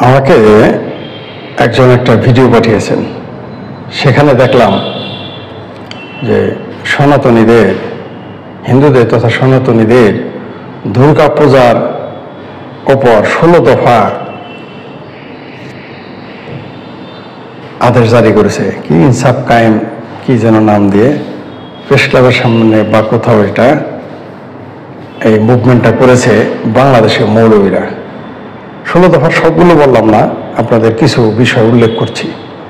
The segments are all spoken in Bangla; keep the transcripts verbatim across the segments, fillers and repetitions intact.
আমাকে একজন একটা ভিডিও পাঠিয়েছেন, সেখানে দেখলাম যে সনাতনীদের, হিন্দুদের তথা সনাতনীদের দুর্গা পূজার ওপর ষোলো দফা আদেশ জারি করেছে। কি ইনসাফ কায়েম কি যেন নাম দিয়ে প্রেস ক্লাবের সামনে বা কোথাও এটা এই মুভমেন্টটা করেছে বাংলাদেশের মৌলবীরা। ষোলো দফা সবগুলো বললাম না, আপনাদের কিছু বিষয় উল্লেখ করছি।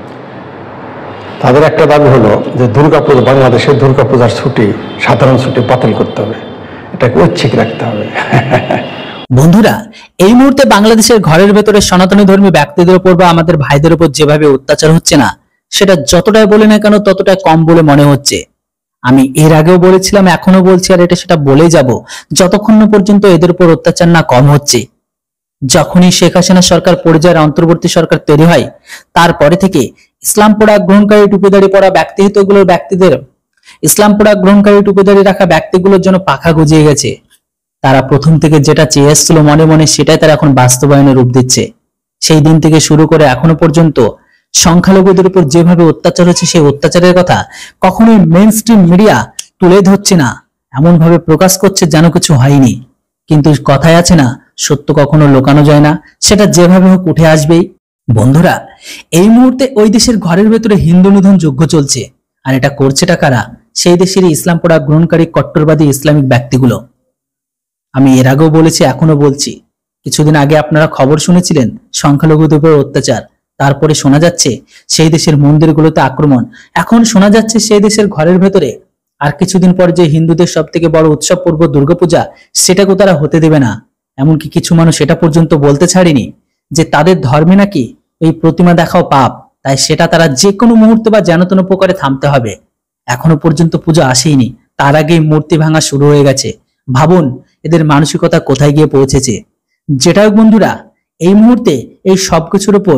তাদের একটা দাবি হলো যে দুর্গাপূজা, বাংলাদেশের দুর্গাপূজার ছুটি, সাধারণ ছুটি বাতিল করতে হবে, এটাকে ঐচ্ছিক রাখতে হবে। বন্ধুরা, এই মুহূর্তে বাংলাদেশের ঘরের ভেতরে সনাতনী ধর্মী ব্যক্তিদের উপর বা আমাদের ভাইদের উপর যেভাবে অত্যাচার হচ্ছে না, সেটা যতটাই বলি না কেন ততটাই কম বলে মনে হচ্ছে। আমি এর আগেও বলেছিলাম, এখনো বলছি, আর এটা সেটা বলেই যাব, যতক্ষণ না পর্যন্ত এদের উপর অত্যাচার না কম হচ্ছে। যখনই শেখ হাসিনা সরকার পর্যায়ের অন্তর্বর্তী সরকার তৈরি হয়, তারপরে থেকে ইসলাম পড়া গ্রহণকারী টুপিদারি পড়া ব্যক্তিহিতগুলোর ব্যক্তিদের ইসলাম পড়া গ্রহণকারী টুপিদারি রাখা ব্যক্তিগুলোর জন্য পাখা গজিয়ে গেছে। তারা প্রথম থেকে যেটা চেয়ে এসেছিল মনে মনে, সেটাই তারা এখন বাস্তবায়নে রূপ দিচ্ছে। সেই দিন থেকে শুরু করে এখনো পর্যন্ত সংখ্যালঘুদের উপর যেভাবে অত্যাচার হচ্ছে, সেই অত্যাচারের কথা কখনোই মেইন স্ট্রিম মিডিয়া তুলে ধরছে না, এমন ভাবে প্রকাশ করছে যেন কিছু হয়নি। কিন্তু কথায় আছে না, সত্য কখনো লুকানো যায় না, সেটা যেভাবে হোক উঠে আসবেই। বন্ধুরা, এই মুহূর্তে ওই দেশের ঘরের ভেতরে হিন্দু নিধন যজ্ঞ চলছে, আর এটা করছেটা কারা? সেই দেশের ইসলাম পড়া গ্রহণকারী কট্টরবাদী ইসলামিক ব্যক্তিগুলো। আমি এর আগেও বলেছি, এখনো বলছি, কিছুদিন আগে আপনারা খবর শুনেছিলেন সংখ্যালঘুদের উপর অত্যাচার, তারপরে শোনা যাচ্ছে সেই দেশের মন্দিরগুলোতে আক্রমণ, এখন শোনা যাচ্ছে সেই দেশের ঘরের ভেতরে আর কিছুদিন পর যে হিন্দুদের সব থেকে বড় উৎসব পর্ব দুর্গাপূজা, সেটাকেও তারা হতে দেবে না। এমনকি কিছু মানুষ এটা পর্যন্ত বলতে ছাড়েনি যে তাদের ধর্মে নাকি ওই প্রতিমা দেখাও পাপ, তাই সেটা তারা যে কোনো মুহূর্তে বা যেন তেন প্রকারে থামতে হবে। এখনো পর্যন্ত পূজা আসেইনি, তার আগেই মূর্তি ভাঙা শুরু হয়ে গেছে। ভাবুন এদের মানসিকতা কোথায় গিয়ে পৌঁছেছে। যেটা হোক বন্ধুরা, এই মুহূর্তে এই সবকিছুর উপর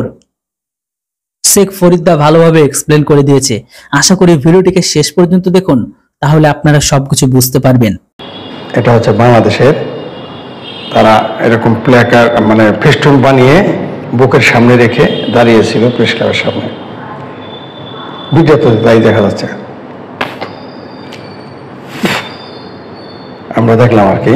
শেখ ফরিদা ভালোভাবে এক্সপ্লেন করে দিয়েছে। আশা করি ভিডিওটিকে শেষ পর্যন্ত দেখুন, তাহলে আপনারা সবকিছু বুঝতে পারবেন। এটা হচ্ছে বাংলাদেশের, তারা এরকম প্ল্যাকার্ড মানে ফেস্টুন বানিয়ে বুকের সামনে রেখে দাঁড়িয়েছিল প্রেস ক্লাবের সামনে। ভিডিওতে তাই দেখা যাচ্ছে, আমরা দেখলাম আর কি,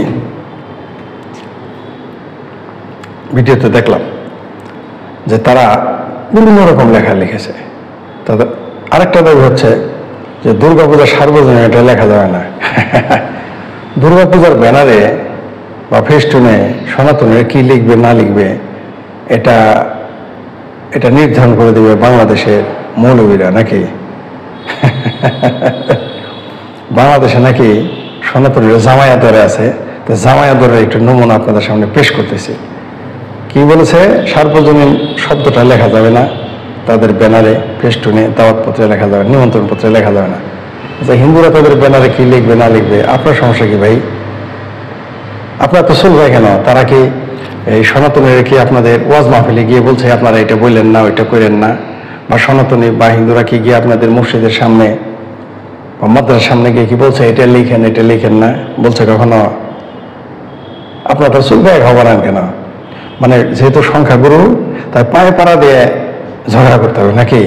ভিডিওতে দেখলাম যে তারা বিভিন্ন রকম লেখা লিখেছে। তাদের আরেকটা দাবি হচ্ছে যে দুর্গাপূজা সার্বজনীন, এটা লেখা যাবে না। দুর্গাপূজার ব্যানারে বা ফেস্টুনে সনাতনের কি লিখবে না লিখবে, এটা এটা নির্ধারণ করে দেবে বাংলাদেশের মৌলবীরা নাকি? বাংলাদেশে নাকি সনাতনের জামায়াতরে আছে, তো জামায়াতরের একটু নমুনা আপনাদের সামনে পেশ করতেছি। কি বলেছে? সার্বজনীন শব্দটা লেখা যাবে না তাদের ব্যানারে, ফেস্টুনে, দাওয়াতপত্রে লেখা যাবে, নিমন্ত্রণ পত্রে লেখা যাবে না। আচ্ছা, হিন্দুরা তাদের ব্যানারে কি লিখবে না লিখবে, আপনার সমস্যা কি ভাই? আপনার তো চলবে কেন? তারা কি এই সনাতনের কি আপনাদের ওয়াজ মাহফিলে গিয়ে বলছে আপনারা এটা বললেন না, ওইটা করেন না? বা সনাতনী বা হিন্দুরা কি গিয়ে আপনাদের মসজিদের সামনে বা মাদ্রাসার সামনে গিয়ে কি বলছে এটা লিখেন, এটা লিখেন না? বলছে কখনো? আপনার তো চলবে খবর আন কেন? মানে যেহেতু সংখ্যাগুরু, তাই পায়ে পাড়া দিয়ে ঝগড়া করতে হবে নাকি?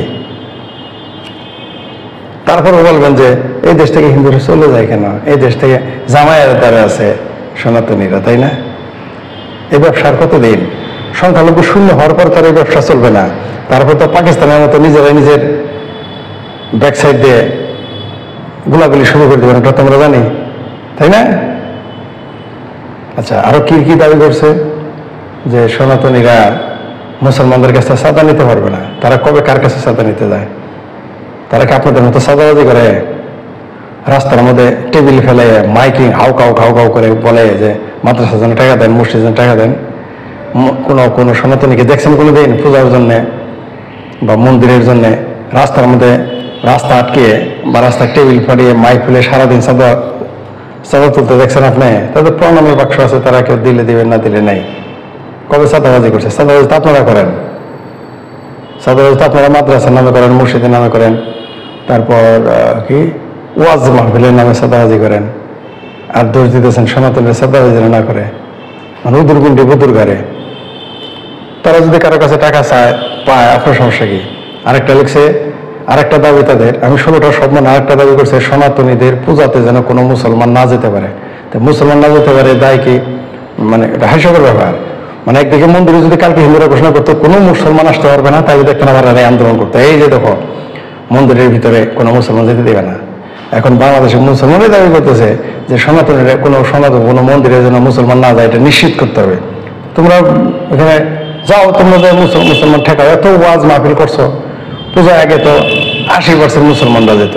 তারপরে বলবেন যে এই দেশ থেকে হিন্দুরা চলে যায় কেন? এই দেশ থেকে জামায়াতরা আছে সনাতনীরা, তাই না? এই ব্যবসার কতদিন? সংখ্যালঘু শূন্য হওয়ার পর তার এই ব্যবসা চলবে না। তারপর তো পাকিস্তানের মতো নিজেরা নিজের ব্যাকসাইড দিয়ে গোলাগুলি শুরু করে দেবেন, এটা তোমরা জানি, তাই না? আচ্ছা, আরো কি কি দাবি করছে? যে সনাতনীরা মুসলমানদের কাছে চাঁদা নিতে পারবে না। তারা কবে কার কাছে চাঁদা নিতে যায়? তারা কি আপনাদের মতো চাঁদাবাজি করে? রাস্তার মধ্যে টেবিল ফেলে মাইকিং হাউ কাউ খাউ কাউ করে বলে যে মাদ্রাসার জন্য টাকা দেন, মসজিদের জন্য টাকা দেন। কোনো কোনো সনাতনীকে দেখছেন কোনো দিন পূজার জন্যে বা মন্দিরের জন্যে রাস্তার মধ্যে রাস্তা আটকে বা রাস্তার টেবিল ফাটিয়ে মাইক ফেলে সারাদিন চাঁদা চাঁদা তুলতে দেখছেন আপনি? তাদের প্রণামের বাক্স আছে, তারা কেউ দিলে দিবেন, না দিলে নেই। কবে চাঁদাবাজি করছে? চাঁদাবাজি তো আপনারা করেন। চাঁদাবাজি তো আপনারা মাদ্রাসার নামে করেন, মসজিদের নামে করেন, তারপর কি ওয়াজ মাহফিলের নামে চাঁদাবাজি করেন। আর দোষ দিতেছেন সনাতনের চাঁদাবাজি না করে, মানে উদুর গুন্ডি বুদুর ঘরে। তারা যদি কারো কাছে টাকা চায় পায়, আপনার সমস্যা কি? আরেকটা লিখছে, আরেকটা দাবি তাদের, আমি ষোলোটা সম্মান আরেকটা দাবি করছে, সনাতনীদের পূজাতে যেন কোনো মুসলমান না যেতে পারে। তো মুসলমান না যেতে পারে দায় কি? মানে এটা হাস্যকর ব্যাপার। মানে একদিকে মন্দিরে যদি কালকে হিন্দুরা ঘোষণা করতো কোনো মুসলমান আসতে পারবে না, তাহলে দেখতেন আবার আন্দোলন করতো, এই যে দেখো মন্দিরের ভিতরে কোনো মুসলমান যেতে দেবে না। এখন বাংলাদেশের মুসলমানই দাবি করতেছে যে সনাতনের কোনো সনাতন কোনো মন্দিরে যেন মুসলমান না যায়, এটা নিশ্চিত করতে হবে। তোমরা এখানে যাও, তোমরা যে মুসলমান ঠেকাও, এত ওয়াজ মাহফিল করছো, পূজা আগে তো আশি পার্সেন্ট মুসলমানরা যেত,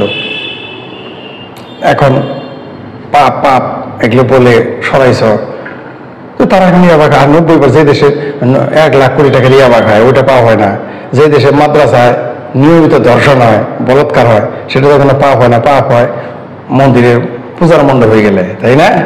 এখন পাপ পাপ এগুলো বলে সরাইছ, তো তারা ইয়াবা খায়। নব্বই পার্সেন্ট যে দেশে এক লাখ কোটি টাকার ইয়াবা খায় ওইটা পাওয়া হয় না। যে দেশে মাদ্রাসায় নিয়মিত ধর্ষণ হয়, বলৎকার হয়, সেটা যখন পাপ হয় না, পাপ হয় মন্দিরে পূজার মণ্ডপ হয়ে গেলে, তাই না?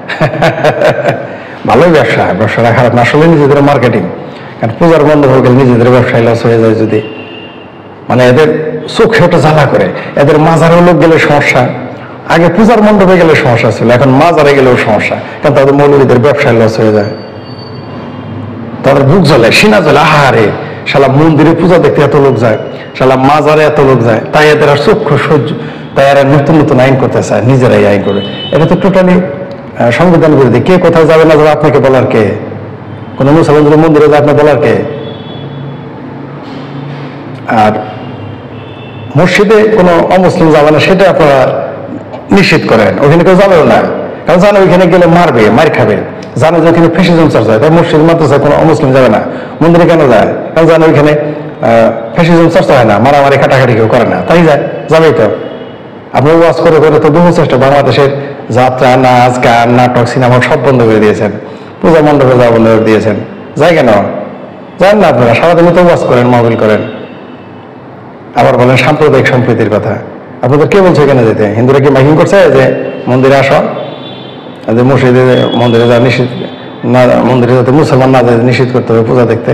ভালোই ব্যবসা, ব্যবসাটা খারাপ না, আসলে নিজেদের মার্কেটিং। কারণ পূজার মণ্ডপ হয়ে গেলে নিজেদের ব্যবসায় লস হয়ে যায় যদি, মানে এদের চোখে ওটা জ্বালা করে। এদের মাজারে লোক গেলে সমস্যা, আগে পূজার মণ্ডপে গেলে সমস্যা ছিল, এখন মাজারে গেলেও সমস্যা, কারণ তাদের মৌলবীদের ব্যবসায় লস হয়ে যায়, তাদের বুক জ্বলে, সিনা জ্বলে, আহারে শালা মন্দিরে পূজা দেখতে এত লোক যায়, শালা মাজারে এত লোক যায়, তাই এদের আর চক্ষু সহ্য, তাই এরা নতুন নতুন আইন করতে চায়, নিজেরাই আইন করবে। এটা তো টোটালি সংবিধান বিরোধী। কে কোথাও যাবে না যাবে আপনাকে বলার কে? কোন মুসলমান মন্দিরে যায় আপনার বলার কে? আর মসজিদে কোনো অমুসলিম যাবে না সেটা আপনারা নিশ্চিত করেন, ওখানে কেউ যাবেও না, কারণ জানে ওইখানে গেলে মারবে, মার খাবে, জানে যে ওখানে ফ্যাসিজম চর্চা হয়, তাই মসজিদ মাদ্রাসায় কোনো অমুসলিম যাবে না। মন্দিরে কেন যায়? কারণ জানে ওইখানে ফ্যাসিজম চর্চা হয় না, মারামারি কাটাকাটি কেউ করে না, তাই যায়, যাবেই তো। আপনি ওয়াজ করে করে তো বহু চেষ্টা, বাংলাদেশের যাত্রা, নাচ, গান, নাটক, সিনেমা সব বন্ধ করে দিয়েছেন, পূজা মণ্ডপে যাওয়া বন্ধ করে দিয়েছেন, যাই কেন? যান না আপনারা, সারাদিনে তো ওয়াজ করেন, মাহফিল করেন, আবার বলেন সাম্প্রদায়িক সম্প্রীতির কথা। আপনাদের কে বলছে এখানে যেতে? হিন্দুরা কি মাইকিং করছে যে মন্দিরে আসো, যে মসজিদে মন্দিরে যা নিষিদ্ধ না, মন্দিরে যাতে মুসলমান না যায় নিষিদ্ধ করতে হবে পূজা দেখতে?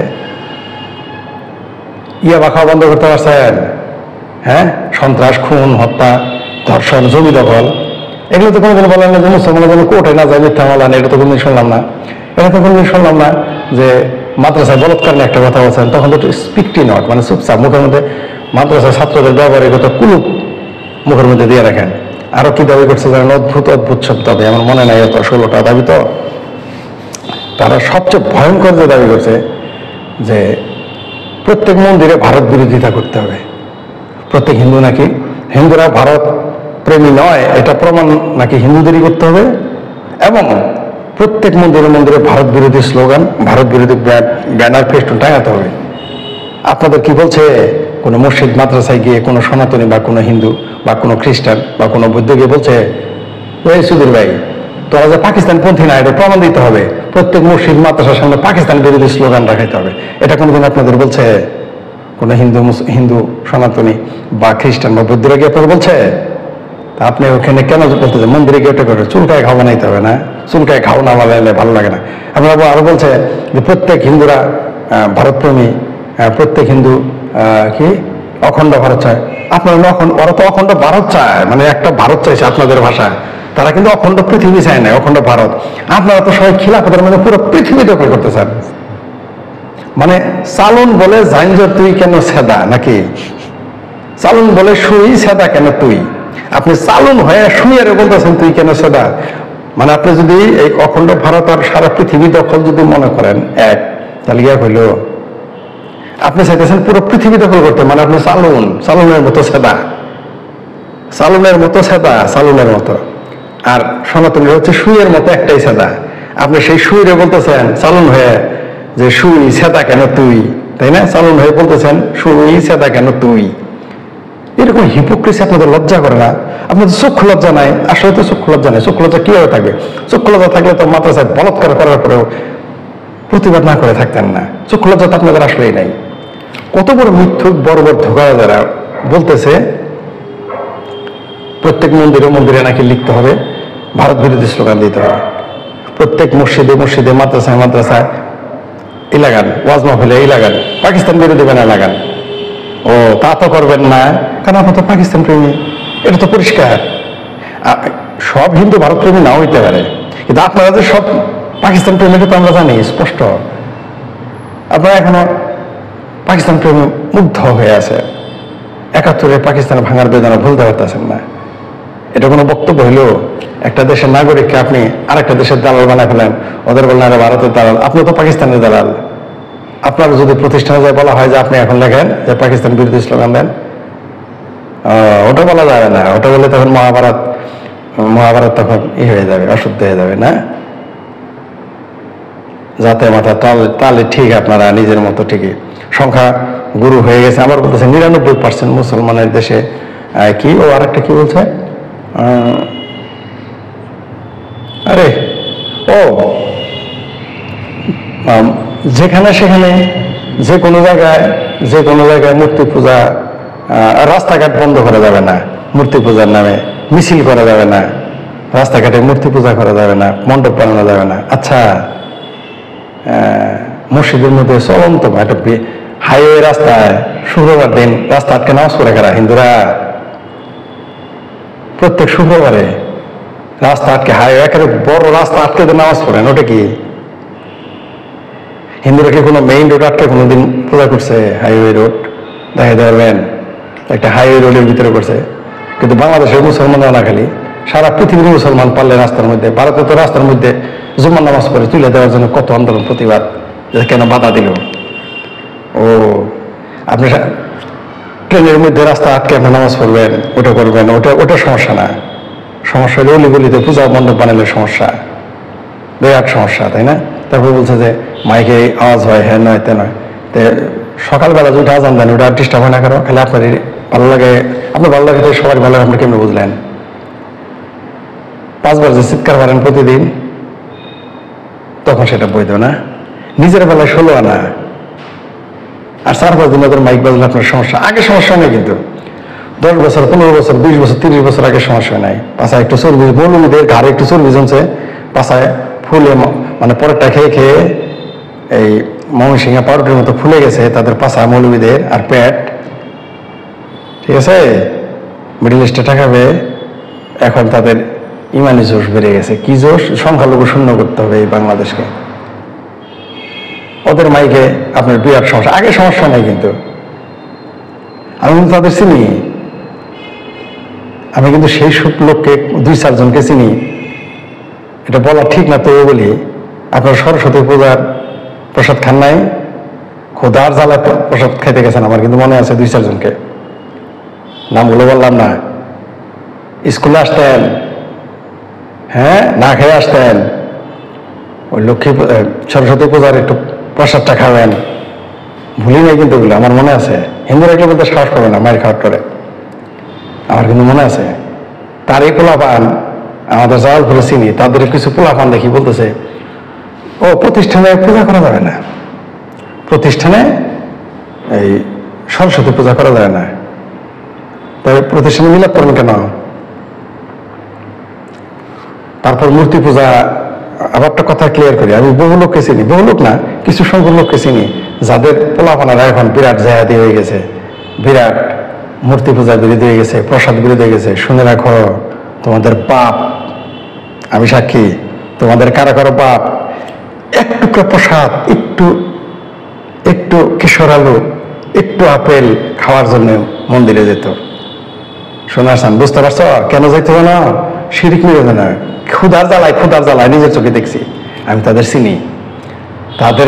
ইয়া বা খাওয়া বন্ধ করতে পারছেন? হ্যাঁ, সন্ত্রাস, খুন, হত্যা, ধর্ষণ, জমি দখল, এগুলো তো কোনোদিন বলেন না যে মুসলমানের জন্য কোর্টে না যায়, মিথ্যা মামলা নেই, এটা তো কোনোদিন শুনলাম না। এটা তো কোনোদিন শুনলাম না যে মাদ্রাসায় বলৎকার নিয়ে একটা কথা বলছেন, তখন তো স্পিকটি নট, মানে চুপচাপ মুখের মধ্যে মাদ্রাসায় ছাত্রদের ব্যবহারের কথা কুলুপ মুখের মধ্যে দিয়ে রাখেন। আরো কি দাবি করছে জানেন? অদ্ভুত অদ্ভুত সব দাবি, আমার মনে নাই এত, ষোলোটা দাবি। তো তারা সবচেয়ে ভয়ঙ্কর যে দাবি করছে যে প্রত্যেক মন্দিরে ভারত বিরোধিতা করতে হবে, প্রত্যেক হিন্দু নাকি, হিন্দুরা ভারত প্রেমী নয় এটা প্রমাণ নাকি হিন্দুদেরই করতে হবে, এবং প্রত্যেক মন্দিরে মন্দিরে ভারত বিরোধী স্লোগান, ভারত বিরোধী ব্যানার, ফেস্টুন টাঙাতে হবে। আপনাদের কি বলছে? কোনো মসজিদ মাদ্রাসায় গিয়ে কোনো সনাতনী বা কোনো হিন্দু বা কোনো খ্রিস্টান বা কোনো বৌদ্ধ গিয়ে বলছে ওই সুধীর ভাই তোরা যে পাকিস্তান পন্থী না, এটা প্রমাণ দিতে হবে, প্রত্যেক মসজিদ মাদ্রাসার সামনে পাকিস্তান বিরোধী স্লোগান রাখাইতে হবে? এটা কোনোদিন আপনাদের বলছে কোনো হিন্দু হিন্দু সনাতনী বা খ্রিস্টান বা বৌদ্ধরা গিয়ে আপনাদের বলছে? তা আপনি ওখানে কেন বলতেছে মন্দিরে গিয়ে ওটা করে চুলকায় ঘাও বানাইতে হবে না? চুলকায় ঘাও না বানাইলে ভালো লাগে না। আপনারা আরো বলছে যে প্রত্যেক হিন্দুরা ভারতপ্রেমী, প্রত্যেক হিন্দু কি অখণ্ড ভারত চায়। আপনারা অখণ্ড, ওরা তো অখণ্ড ভারত চায়, মানে একটা ভারত চাইছে আপনাদের ভাষায়, তারা কিন্তু অখণ্ড পৃথিবী চায় না, অখণ্ড ভারত। আপনারা তো সবাই খিলাফতের মানে পুরো পৃথিবী দখল করতে চান। মানে চালন বলে জাইনজর তুই কেন সেদা নাকি, চালন বলে সুই সেদা কেন তুই, আপনি চালন হয়ে সুইয়ারে বলতেছেন তুই কেন সেদা। মানে আপনি যদি এই অখণ্ড ভারত আর সারা পৃথিবী দখল যদি মনে করেন এক, তাহলে ইয়া হইল আপনি চাইতেছেন পুরো পৃথিবী দখল করতে, মানে আপনি চালুন, চালুনের মতো সেদা, চালুনের মতো সেদা, চালুনের মতো। আর সনাতনীর হচ্ছে সুইয়ের মতো একটাই সেদা। আপনি সেই সুইরে বলতেছেন চালুন হয়ে যে সুই সেদা কেন তুই, তাই না? চালুন হয়ে বলতেছেন সুই সেদা কেন তুই। এরকম হিপোক্রেসি আপনাদের লজ্জা করে না? আপনাদের চক্ষু লজ্জা নাই? আসলে তো চক্ষু লজ্জা নাই। চক্ষু লজ্জা কিভাবে থাকবে? চক্ষু লজ্জা থাকলে তো মাদ্রাসায় বলৎকার করার পরেও প্রতিবাদ না করে থাকতেন না। চক্ষু লজ্জা তো আপনাদের আসলেই নাই। কত বড় মিথ্যুক, বড় বড় ধোকা যারা বলতেছে প্রত্যেক মন্দিরে মন্দিরে নাকি লিখতে হবে ভারত বিরোধী স্লোগান দিতে হবে, প্রত্যেক মসজিদে মসজিদে মাদ্রাসায় মাদ্রাসায় ই লাগান, ওয়াজ মাহফিলে ই লাগান, পাকিস্তান বিরোধী ব্যানার লাগান। ও তা তো করবেন না, কারণ আপনার তো পাকিস্তান প্রেমী, এটা তো পরিষ্কার। সব হিন্দু ভারত প্রেমী নাও হইতে পারে, কিন্তু আপনারা যে সব পাকিস্তান প্রেমী তো আমরা জানি স্পষ্ট। আপনারা এখনো পাকিস্তান প্রেমে মুগ্ধ হয়ে আছে, একাত্তরে পাকিস্তানের ভাঙার বেদনা ভুলতে পারতেছেন না। এটা কোনো বক্তব্য হইলো? একটা দেশের নাগরিককে আপনি আরেকটা দেশের দালাল বানায় ফেলেন, ওদের বললেন আরে ভারতের দালাল, আপনি তো পাকিস্তানের দালাল। আপনার যদি প্রতিষ্ঠানে যায় বলা হয় যে আপনি এখন লেখেন যে পাকিস্তান বিরোধী স্লোগান দেন, ওটা বলা যাবে না, ওটা বলে তখন মহাভারত মহাভারত তখন ই হয়ে যাবে, অশুদ্ধ হয়ে যাবে না। যাতে মাথা তালে তালে ঠিক আপনারা নিজের মতো ঠিকই সংখ্যা গুরু হয়ে গেছে। আমার বলতেছে নিরানব্বই পার্সেন্ট মুসলমানের দেশে কি ও আর একটা কি বলছে, আরে ও যেখানে সেখানে যে কোনো জায়গায় যে কোনো জায়গায় মূর্তি পূজা, রাস্তাঘাট বন্ধ করা যাবে না, মূর্তি পূজার নামে মিছিল করা যাবে না, রাস্তাঘাটে মূর্তি পূজা করা যাবে না, মণ্ডপ বানানো যাবে না। আচ্ছা, মসজিদের মধ্যে চলন্ত একটা হাইওয়ে রাস্তায় শুক্রবার দিন রাস্তা আটকে নামাজ পড়ে কারা? হিন্দুরা। প্রত্যেক শুক্রবারে রাস্তা আটকে, হাইওয়ে একেবারে বড় রাস্তা আটকে নামাজ পড়েন, ওটা কি হিন্দুরা কি কোনো মেইন রোড আটকে কোনোদিন পূজা করছে? হাইওয়ে রোড দেখাইতে পারবেন? একটা হাইওয়ে রোডের ভিতরে করছে। কিন্তু বাংলাদেশের মুসলমানরা না, খালি সারা পৃথিবীর মুসলমান পারলে রাস্তার মধ্যে, ভারতে তো রাস্তার মধ্যে জুম্মার নামাজ পড়ে তুলে দেওয়ার জন্য কত আন্দোলন প্রতিবাদ, কেন বাধা দিল। ও আপনি ট্রেনের মধ্যে রাস্তা আটকে আপনি নামাজ পড়বেন, ওটা করবেন, ওটা ওটা সমস্যা না। সমস্যা হলে অলিগলিতে পূজা মণ্ডপ বানালে সমস্যা, বিরাট সমস্যা, তাই না? তারপর বলছে যে মাইকে আওয়াজ হয়, হ্যাঁ নয় তে নয়। তো সকালবেলা যেটা আজান দেন ওটা ডিস্টার্ব হয় না কারো? খালি আপনার ভালো লাগে, আপনার ভালো লাগে তো সবার ভালো লাগে, আপনি কেমনি বুঝলেন? পাঁচবার যে চিৎকার করেন প্রতিদিন, তখন সেটা বৈধ না। নিজের বেলায় ষোলো আনা আর চার পাঁচ দিন ওদের মাইক বাজলে আপনার সমস্যা। আগে সমস্যা নেই, কিন্তু দশ বছর পনেরো বছর বিশ বছর তিরিশ বছর আগে সমস্যা নাই। পাশায় একটু চর্বি, মৌলুমীদের ঘাড়ে একটু চর্বি জমছে, পাশায় ফুলে মানে পরেরটা খেয়ে খেয়ে এই ময়মনসিংহে পাউরুটির মতো ফুলে গেছে তাদের পাশা মৌলুমীদের, আর পেট ঠিক আছে, মিডিল ইস্টে ঠেকাবে। এখন তাদের ইমানি জোশ বেড়ে গেছে। কি জোশ? সংখ্যালঘু শূন্য করতে হবে এই বাংলাদেশকে। ওদের মাইকে আপনার বিরাট সমস্যা। আগে সমস্যা নাই, কিন্তু আমি কিন্তু তাদের চিনি। আমি কিন্তু সেই সব লোককে দুই চারজনকে চিনি। এটা বলা ঠিক না, তবু বলি, আপনার সরস্বতী পূজার প্রসাদ খান নাই? খোদার জ্বালায় প্রসাদ খেতে গেছেন, আমার কিন্তু মনে আছে দুই চারজনকে, নামগুলো বললাম না। স্কুলে আসতেন, হ্যাঁ, না খেয়ে আসতেন, ওই লক্ষ্মী সরস্বতী পূজার একটু প্রসাদটা খাবেন, ভুলি নাই কিন্তু ওগুলো আমার মনে আছে। হিন্দুরা এগুলো বলতে সাহস করবে না, মায়ের খাওয়ার করে, আমার কিন্তু মনে আছে। তার এই পোলাপান আমাদের যাওয়ার ঘুরে চিনি, তাদের কিছু পোলাপান দেখি বলতেছে ও প্রতিষ্ঠানে পূজা করা যাবে না, প্রতিষ্ঠানে এই সরস্বতী পূজা করা যাবে না। তবে প্রতিষ্ঠানে মিলাদ করবেন কেন? তারপর মূর্তি পূজা। আবার একটা কথা ক্লিয়ার করি, আমি বহু লোককে চিনি, বহু লোক না, কিছু সংখ্যক লোককে চিনি যাদের পোলাপানারা এখন বিরাট জায়াদি হয়ে গেছে, বিরাট মূর্তি পূজা বিরোধী হয়ে গেছে, প্রসাদ বিরোধী হয়ে গেছে। শুনে রাখো, তোমাদের পাপ, আমি সাক্ষী, তোমাদের কারো কারো পাপ একটু প্রসাদ, একটু একটু কিশোর আলু, একটু আপেল খাওয়ার জন্য মন্দিরে যেত। শোনাসান, বুঝতে পারছো কেন যাইতো না? শিরিক মিলে না, ক্ষুধার জ্বালায়, ক্ষুধার জ্বালায় নিজের চোখে দেখছি, আমি তাদের চিনি। তাদের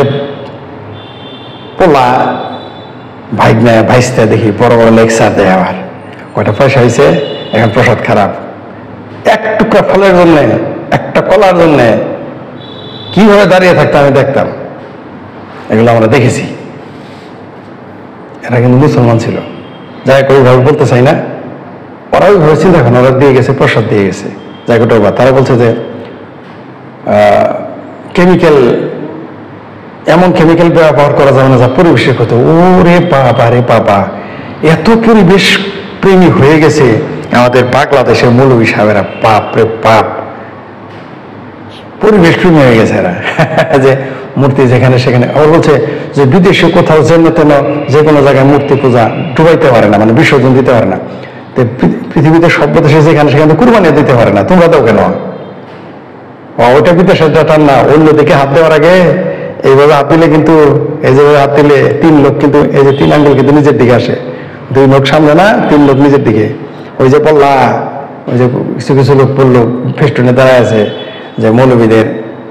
পোলা ভাইগনা ভাইস্তা দেখি বড় বড় লেকচার দেয়, আবার কয়টা পয়সা হয়েছে, এখন প্রসাদ খারাপ। এক টুকরা ফলের জন্য, একটা কলার জন্য কিভাবে দাঁড়িয়ে থাকতো আমি দেখতাম, এগুলো আমরা দেখেছি। এরা কিন্তু মুসলমান ছিল, যাই হোক ওইভাবে বলতে চাই না, ওরা ওইভাবে চিন্তা করেন, ওরা দিয়ে গেছে, প্রসাদ দিয়ে গেছে, যাই হোক ওটা। তারা বলছে যে কেমিক্যাল, এমন কেমিক্যাল ব্যবহার করা যাবে না যা পরিবেশের ক্ষতি। ওরে বাবা রে বাবা, এত পরিবেশ প্রেমী হয়ে গেছে আমাদের বাংলাদেশের মৌলভী সাহেবেরা, পাপ রে পাপ, পরিবেশ প্রেমী হয়ে গেছে এরা। যে মূর্তি যেখানে সেখানে, আবার বলছে যে বিদেশে কোথাও যেন তেন যে কোনো জায়গায় মূর্তি পূজা ডুবাইতে পারে না, মানে বিসর্জন দিতে পারে না। পৃথিবীতে সব দেশে যেখানে সেখানে কুরবানি দিতে পারে না, তোমরা দাও কেন? ওইটা বিদেশের টান না, অন্যদিকে হাত দেওয়ার আগে এইভাবে হাত দিলে কিন্তু এই যে হাত দিলে তিন লোক কিন্তু এই যে তিন আঙ্গুল কিন্তু নিজের দিকে আসে, দুই লোক সামনে না, তিন লোক নিজের দিকে। ওই যে বললা ওই যে কিছু কিছু লোক বললো ফেস্টুনে দাঁড়ায় আছে যে মৌলবীদের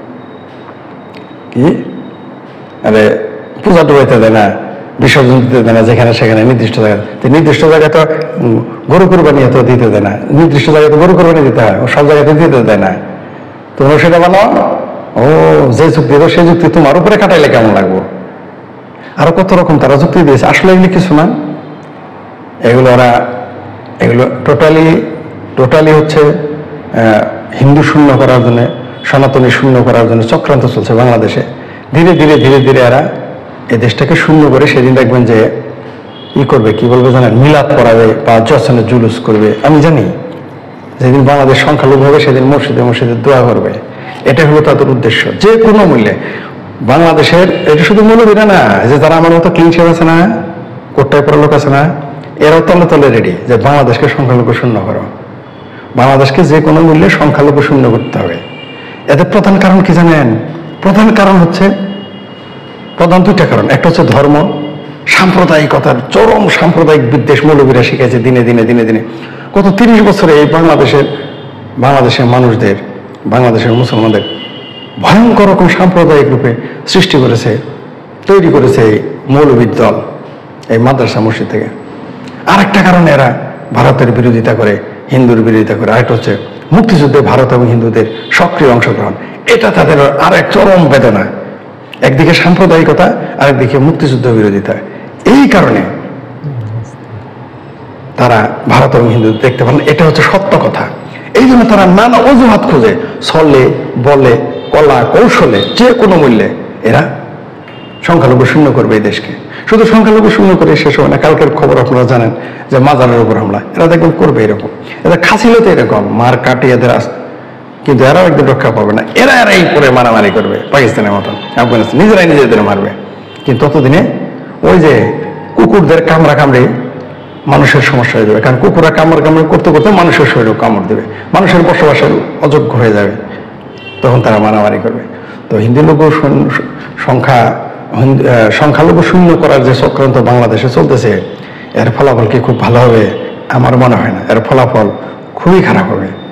কি আরে পূজা টুবাইতে দেয় না, বিসর্জন দিতে দেয় না যেখানে সেখানে নির্দিষ্ট জায়গায়। নির্দিষ্ট জায়গায় তো গরু কোরবানি তো দিতে দেয় না, নির্দিষ্ট জায়গায় তো গরু কোরবানি দিতে হয়, সব জায়গাতে দিতে দেয় না। তোমরা সেটা বানাও, ও যে যুক্তি দেবো সেই যুক্তি তোমার উপরে কাটাইলে কেমন লাগবো। আরো কত রকম তারা যুক্তি দিয়েছে, আসলে এগুলি কিছু না। এগুলো ওরা এগুলো টোটালি টোটালি হচ্ছে হিন্দু শূন্য করার জন্য, সনাতনী শূন্য করার জন্য চক্রান্ত চলছে বাংলাদেশে। ধীরে ধীরে ধীরে ধীরে এরা এই দেশটাকে শূন্য করে সেদিন দেখবেন যে ই করবে, কি বলবে জানেন, মিলাদ করাবে বা জশনের জুলুস করবে। আমি জানি যেদিন বাংলাদেশ সংখ্যালঘু হবে সেদিন মসজিদে মসজিদে দোয়া করবে। এটা হলো তাদের উদ্দেশ্য যে কোনো মূল্যে। বাংলাদেশের এটা শুধু মৌলবীরা না, যে যারা আমার মতো ক্লিন শেপ আছে না, কোটটায় পড়া লোক আছে না, এরাও তলে তলে রেডি যে বাংলাদেশকে সংখ্যালঘু শূন্য করো, বাংলাদেশকে যে কোনো মূল্যে সংখ্যালঘু শূন্য করতে হবে। এদের প্রধান কারণ কি জানেন? প্রধান কারণ হচ্ছে প্রধান দুইটা কারণ। একটা হচ্ছে ধর্ম, সাম্প্রদায়িকতার চরম সাম্প্রদায়িক বিদ্বেষ মৌলবীরা শিখেছে দিনে দিনে দিনে দিনে। গত তিরিশ বছরে এই বাংলাদেশের বাংলাদেশের মানুষদের, বাংলাদেশের মুসলমানদের ভয়ঙ্কর রকম সাম্প্রদায়িক রূপে সৃষ্টি করেছে, তৈরি করেছে এই মৌলবীর দল এই মাদ্রাসা মসজিদ থেকে। আরেকটা কারণে এরা ভারতের বিরোধিতা করে, হিন্দুর বিরোধিতা করে। আরেকটা হচ্ছে মুক্তিযুদ্ধে ভারত এবং হিন্দুদের সক্রিয় অংশগ্রহণ। এটা তাদের আর এক চরম বেদনা, একদিকে সাম্প্রদায়িকতা আরেকদিকে মুক্তিযুদ্ধ বিরোধিতা। এই কারণে তারা ভারত এবং হিন্দু দেখতে পান, এটা হচ্ছে সত্য কথা। এই জন্য তারা নানা অজুহাত খুঁজে, ছলে বলে কলা কৌশলে যে কোনো মূল্যে এরা সংখ্যালঘু শূন্য করবে এই দেশকে। শুধু সংখ্যালঘু শূন্য করে শেষ হবে না, কালকের খবর আপনারা জানেন যে মাজারের উপর হামলা এরা দেখবেন করবে এরকম। এরা খাসিলে তো এরকম মার কাটি এদের আস, কিন্তু এরাও একদিন রক্ষা পাবে না। এরা এরাই করে মারামারি করবে পাকিস্তানের মতন, আফগানিস্তান, নিজেরাই নিজেদের মারবে। কিন্তু ততদিনে ওই যে কুকুরদের কামড়া কামড়ে মানুষের সমস্যা হয়ে যাবে, কারণ কুকুরা কামড় কামড় করতে করতে মানুষের শরীরেও কামড় দেবে, মানুষের বসবাসের অযোগ্য হয়ে যাবে, তখন তারা মারামারি করবে। তো হিন্দু লোক সংখ্যা সংখ্যালঘু শূন্য করার যে চক্রান্ত বাংলাদেশে চলতেছে, এর ফলাফল কি খুব ভালো হবে? আমার মনে হয় না, এর ফলাফল খুবই খারাপ হবে।